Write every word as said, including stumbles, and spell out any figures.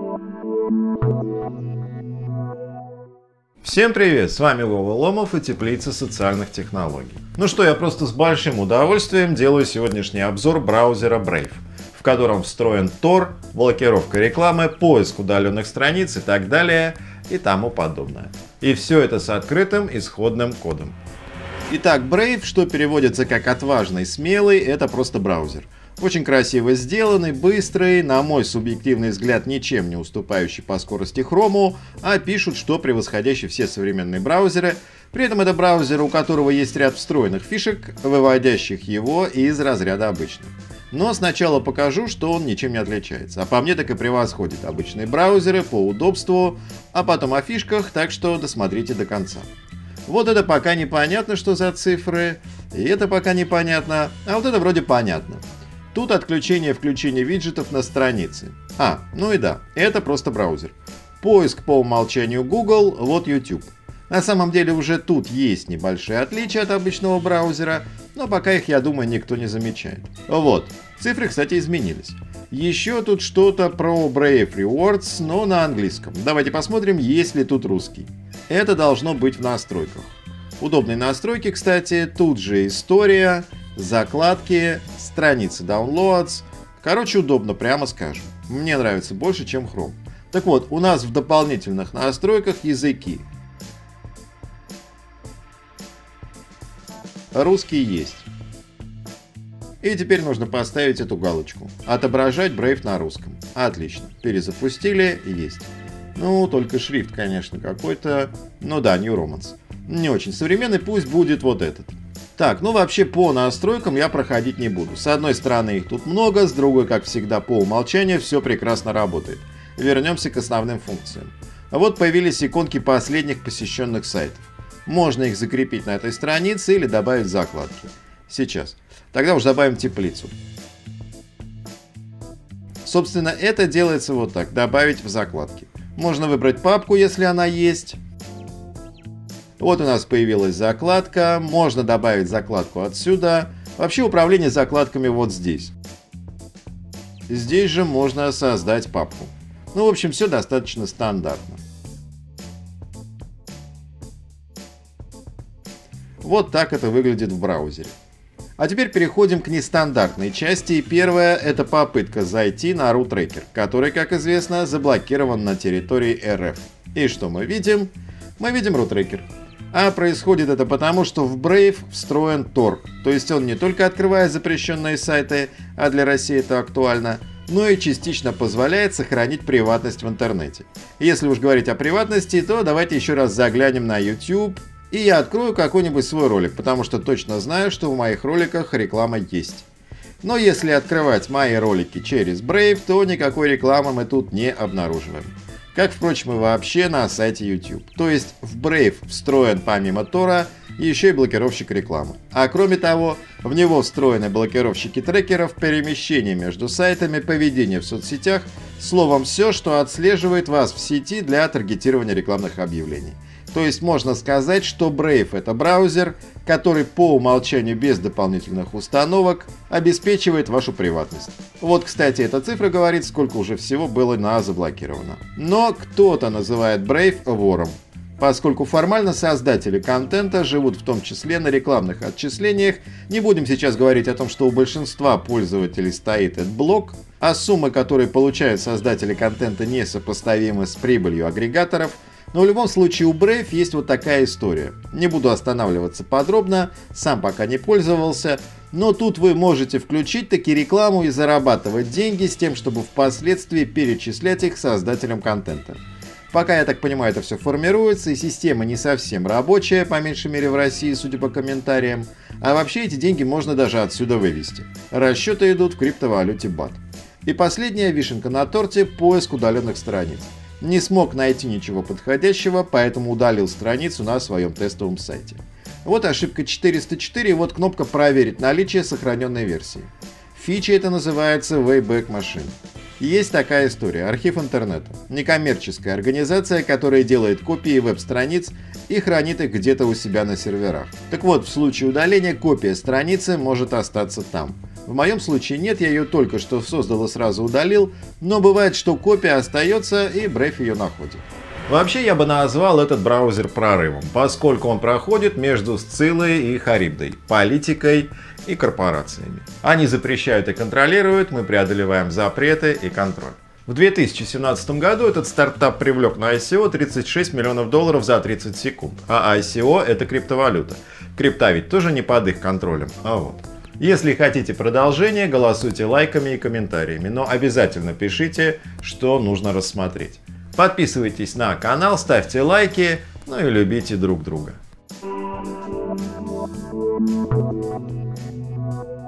Всем привет, с вами Вова Ломов и Теплица социальных технологий. Ну что, я просто с большим удовольствием делаю сегодняшний обзор браузера Brave, в котором встроен Тор, блокировка рекламы, поиск удаленных страниц и так далее и тому подобное. И все это с открытым исходным кодом. Итак, Brave, что переводится как «отважный, смелый», это просто браузер. Очень красиво сделанный, быстрый, на мой субъективный взгляд, ничем не уступающий по скорости Chrome, а пишут, что превосходящий все современные браузеры. При этом это браузер, у которого есть ряд встроенных фишек, выводящих его из разряда обычных. Но сначала покажу, что он ничем не отличается. А по мне так и превосходит обычные браузеры по удобству, а потом о фишках, так что досмотрите до конца. Вот это пока непонятно, что за цифры, и это пока непонятно, а вот это вроде понятно. Тут отключение-включение виджетов на странице. А, ну и да, это просто браузер. Поиск по умолчанию Google, вот YouTube. На самом деле уже тут есть небольшие отличия от обычного браузера, но пока их, я думаю, никто не замечает. Вот, цифры, кстати, изменились. Еще тут что-то про Brave Rewards, но на английском. Давайте посмотрим, есть ли тут русский. Это должно быть в настройках. Удобные настройки, кстати, тут же история, закладки, страницы Downloads. Короче, удобно, прямо скажем. Мне нравится больше, чем Chrome. Так вот, у нас в дополнительных настройках языки. Русский есть. И теперь нужно поставить эту галочку. Отображать Brave на русском. Отлично. Перезапустили. Есть. Ну, только шрифт, конечно, какой-то. Ну да, New Romance. Не очень современный, пусть будет вот этот. Так, ну вообще по настройкам я проходить не буду. С одной стороны их тут много, с другой, как всегда, по умолчанию все прекрасно работает. Вернемся к основным функциям. Вот появились иконки последних посещенных сайтов. Можно их закрепить на этой странице или добавить в закладки. Сейчас. Тогда уж добавим теплицу. Собственно, это делается вот так. Добавить в закладки. Можно выбрать папку, если она есть. Вот у нас появилась закладка. Можно добавить закладку отсюда. Вообще управление закладками вот здесь. Здесь же можно создать папку. Ну, в общем, все достаточно стандартно. Вот так это выглядит в браузере. А теперь переходим к нестандартной части. И первая — это попытка зайти на RuTracker, который, как известно, заблокирован на территории эр эф. И что мы видим? Мы видим RuTracker. А происходит это потому, что в Brave встроен Тор. То есть он не только открывает запрещенные сайты, а для России это актуально, но и частично позволяет сохранить приватность в интернете. Если уж говорить о приватности, то давайте еще раз заглянем на YouTube. И я открою какой-нибудь свой ролик, потому что точно знаю, что в моих роликах реклама есть. Но если открывать мои ролики через Brave, то никакой рекламы мы тут не обнаруживаем. Как, впрочем, и вообще на сайте YouTube. То есть в Brave встроен помимо Тора еще и блокировщик рекламы. А кроме того, в него встроены блокировщики трекеров, перемещения между сайтами, поведение в соцсетях, словом, все, что отслеживает вас в сети для таргетирования рекламных объявлений. То есть можно сказать, что Brave — это браузер, который по умолчанию без дополнительных установок обеспечивает вашу приватность. Вот, кстати, эта цифра говорит, сколько уже всего было на заблокировано. Но кто-то называет Brave вором, поскольку формально создатели контента живут в том числе на рекламных отчислениях. Не будем сейчас говорить о том, что у большинства пользователей стоит AdBlock, а суммы, которые получают создатели контента, несопоставимы с прибылью агрегаторов. Но в любом случае у Brave есть вот такая история. Не буду останавливаться подробно, сам пока не пользовался, но тут вы можете включить таки рекламу и зарабатывать деньги с тем, чтобы впоследствии перечислять их создателям контента. Пока, я так понимаю, это все формируется, и система не совсем рабочая, по меньшей мере в России, судя по комментариям. А вообще эти деньги можно даже отсюда вывести. Расчеты идут в криптовалюте бат. И последняя вишенка на торте — поиск удаленных страниц. Не смог найти ничего подходящего, поэтому удалил страницу на своем тестовом сайте. Вот ошибка четыреста четыре, вот кнопка «Проверить наличие сохраненной версии». Фича это называется Wayback Machine. Есть такая история. Архив интернета. Некоммерческая организация, которая делает копии веб-страниц и хранит их где-то у себя на серверах. Так вот, в случае удаления копия страницы может остаться там. В моем случае нет, я ее только что создал и сразу удалил, но бывает, что копия остается и Brave ее находит. Вообще я бы назвал этот браузер прорывом, поскольку он проходит между Scylla и Charybdой, политикой и корпорациями. Они запрещают и контролируют, мы преодолеваем запреты и контроль. В две тысячи семнадцатом году этот стартап привлек на ай си о тридцать шесть миллионов долларов за тридцать секунд, а ай си о это криптовалюта. Крипта ведь тоже не под их контролем, а вот. Если хотите продолжение, голосуйте лайками и комментариями, но обязательно пишите, что нужно рассмотреть. Подписывайтесь на канал, ставьте лайки, ну и любите друг друга.